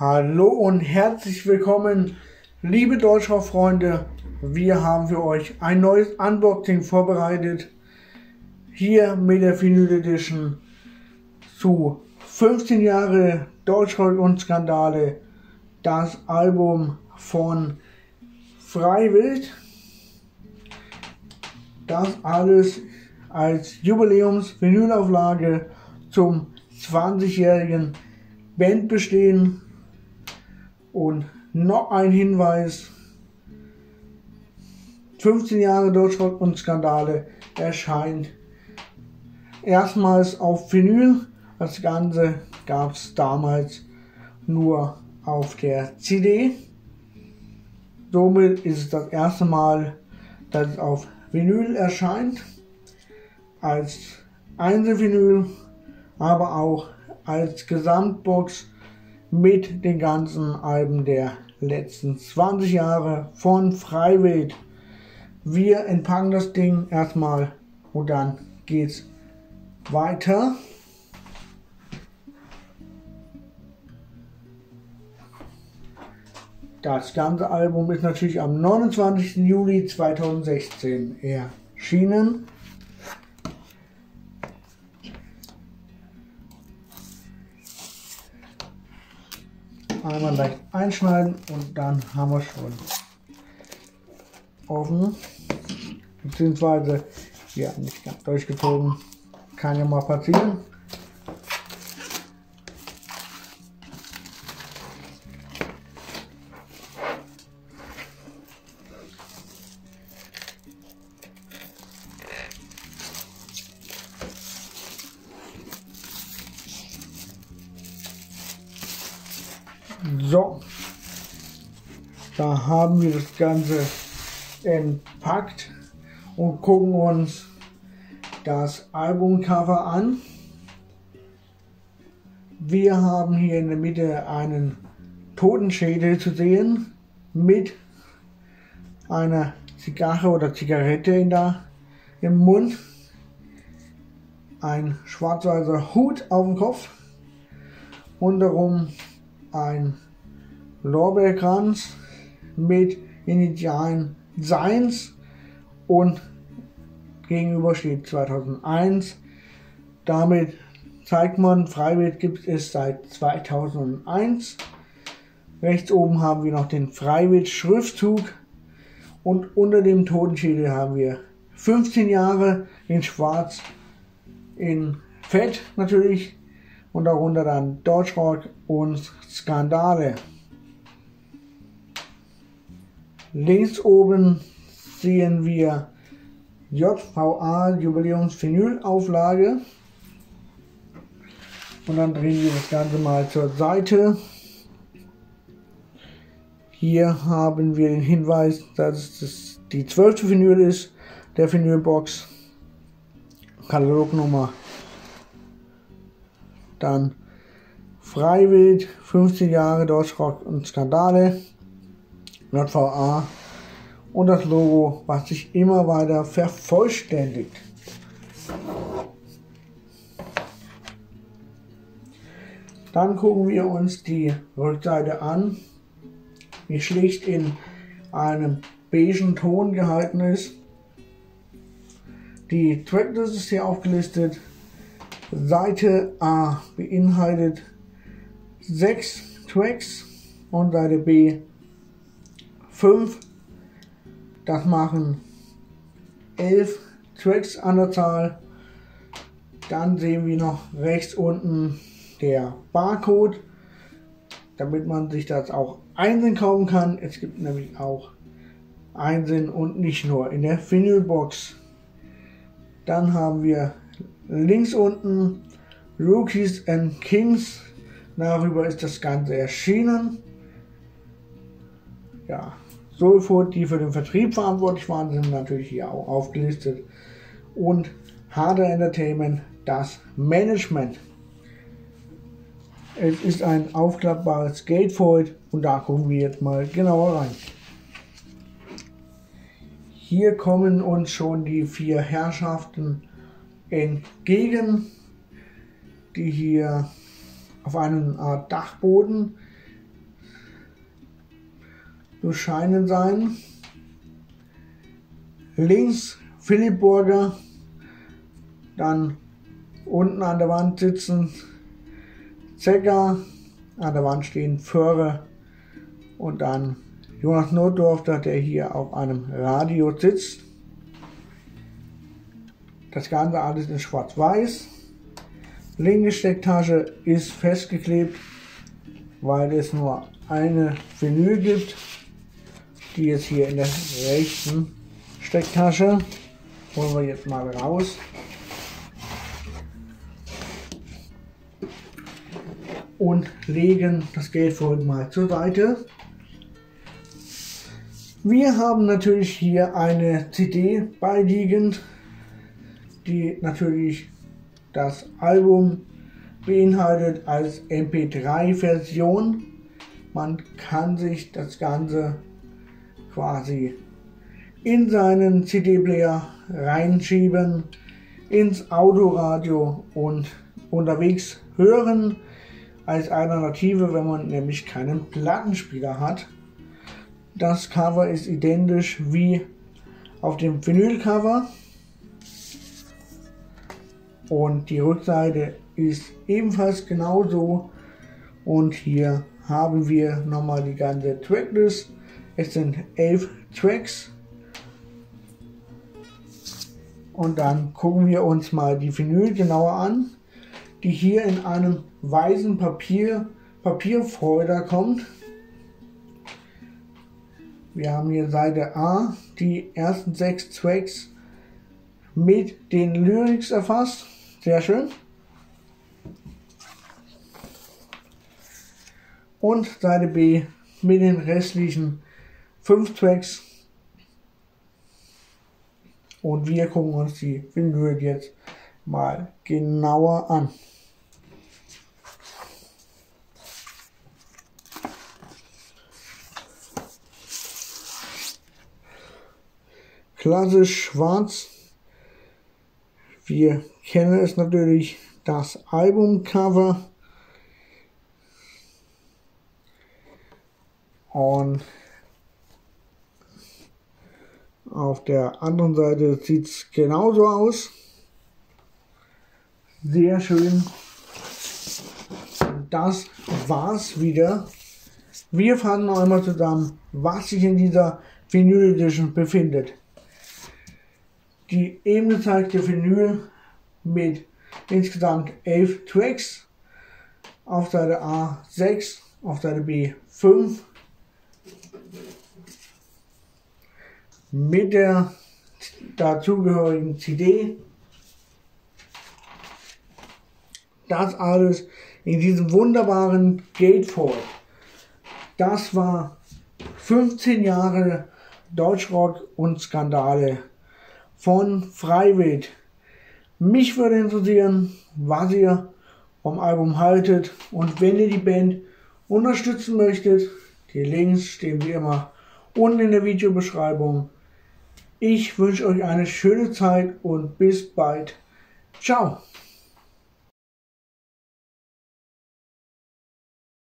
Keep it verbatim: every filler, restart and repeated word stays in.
Hallo und herzlich willkommen, liebe Deutschrap-Freunde. Wir haben für euch ein neues Unboxing vorbereitet. Hier mit der Vinyl Edition zu fünfzehn Jahre Deutschrock und Skandale. Das Album von Freiwild. Das alles als Jubiläums-Vinylauflage zum zwanzigjährigen Bandbestehen. Und noch ein Hinweis: fünfzehn Jahre Deutschrock und Skandale erscheint erstmals auf Vinyl. Das Ganze gab es damals nur auf der C D. Somit ist es das erste Mal, dass es auf Vinyl erscheint. Als Einzelvinyl, aber auch als Gesamtbox mit den ganzen Alben der letzten zwanzig Jahre von Freiwild. Wir entpacken das Ding erstmal und dann geht's weiter. Das ganze Album ist natürlich am neunundzwanzigsten Juli zweitausendsechzehn erschienen. Einmal leicht einschneiden und dann haben wir schon offen, beziehungsweise ja, nicht ganz durchgezogen, kann ja mal passieren. So, da haben wir das Ganze entpackt und gucken uns das Albumcover an. Wir haben hier in der Mitte einen Totenschädel zu sehen mit einer Zigarre oder Zigarette in der, im Mund, ein schwarz-weißer Hut auf dem Kopf und darum ein Lorbeerkranz mit Initialen Seins und gegenüber steht zweitausendeins. Damit zeigt man, Freiwild gibt es seit zweitausendeins. Rechts oben haben wir noch den Freiwild Schriftzug und unter dem Totenschädel haben wir fünfzehn Jahre in Schwarz, in Fett natürlich. Und darunter dann Deutschrock und Skandale. Links oben sehen wir J V A Jubiläums Vinyl-Auflage. Und dann drehen wir das Ganze mal zur Seite. Hier haben wir den Hinweis, dass es die zwölfte Vinyl ist, der Vinylbox. Katalognummer. Dann Freiwild, fünfzehn Jahre Deutschrock und Skandale, J V A und das Logo, was sich immer weiter vervollständigt. Dann gucken wir uns die Rückseite an, die schlicht in einem beigen Ton gehalten ist. Die Tracklist ist hier aufgelistet. Seite A beinhaltet sechs Tracks und Seite B fünf. Das machen elf Tracks an der Zahl. Dann sehen wir noch rechts unten der Barcode, damit man sich das auch einzeln kaufen kann. Es gibt nämlich auch einzeln und nicht nur in der Vinylbox. Dann haben wir links unten Rookies and Kings. Darüber ist das Ganze erschienen. Ja, Soulfood, die für den Vertrieb verantwortlich waren, sind natürlich hier auch aufgelistet. Und Harder Entertainment, das Management. Es ist ein aufklappbares Gatefold und da gucken wir jetzt mal genauer rein. Hier kommen uns schon die vier Herrschaften entgegen, die hier auf einer Art Dachboden durchscheinend sein. Links Philipp Burger, dann unten an der Wand sitzen Zecker, an der Wand stehen Föhre und dann Jonas Notdorfer, der hier auf einem Radio sitzt. Das Ganze alles in schwarz-weiß. Linke Stecktasche ist festgeklebt, weil es nur eine Vinyl gibt, die jetzt hier in der rechten Stecktasche. Holen wir jetzt mal raus. Und legen das Geldbeutel mal zur Seite. Wir haben natürlich hier eine C D beiliegend, die natürlich das Album beinhaltet als M P drei Version. Man kann sich das Ganze quasi in seinen C D-Player reinschieben, ins Autoradio und unterwegs hören, als Alternative, wenn man nämlich keinen Plattenspieler hat. Das Cover ist identisch wie auf dem Vinylcover und die Rückseite ist ebenfalls genauso. Und hier haben wir nochmal die ganze Tracklist. Es sind elf Tracks. Und dann gucken wir uns mal die Vinyl genauer an, die hier in einem weißen Papier, Papierfolder kommt. Wir haben hier Seite A, die ersten sechs Tracks mit den Lyrics erfasst. Sehr schön. Und Seite B mit den restlichen fünf Tracks. Und wir gucken uns die Vinyl jetzt mal genauer an. Klassisch schwarz. Wir kennen es natürlich, das Albumcover. Und auf der anderen Seite sieht es genauso aus. Sehr schön. Das war's wieder. Wir fassen noch einmal zusammen, was sich in dieser Vinyl Edition befindet. Die eben gezeigte Vinyl mit insgesamt elf Tracks. Auf Seite A sechs, auf Seite B fünf. Mit der dazugehörigen C D. Das alles in diesem wunderbaren Gatefold. Das war fünfzehn Jahre Deutschrock und Skandale von Freiwild. Mich würde interessieren, was ihr vom Album haltet und wenn ihr die Band unterstützen möchtet, die Links stehen wie immer unten in der Videobeschreibung. Ich wünsche euch eine schöne Zeit und bis bald. Ciao!